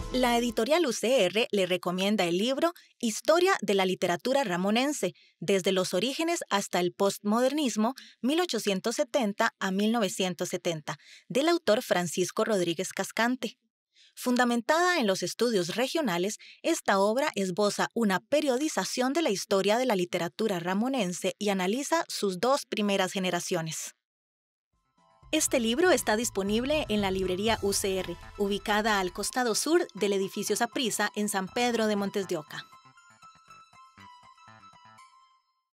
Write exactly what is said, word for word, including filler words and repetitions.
La editorial U C R le recomienda el libro Historia de la literatura ramonense, desde los orígenes hasta el postmodernismo, mil ochocientos setenta a mil novecientos setenta, del autor Francisco Rodríguez Cascante. Fundamentada en los estudios regionales, esta obra esboza una periodización de la historia de la literatura ramonense y analiza sus dos primeras generaciones. Este libro está disponible en la librería U C R, ubicada al costado sur del edificio Saprissa en San Pedro de Montes de Oca.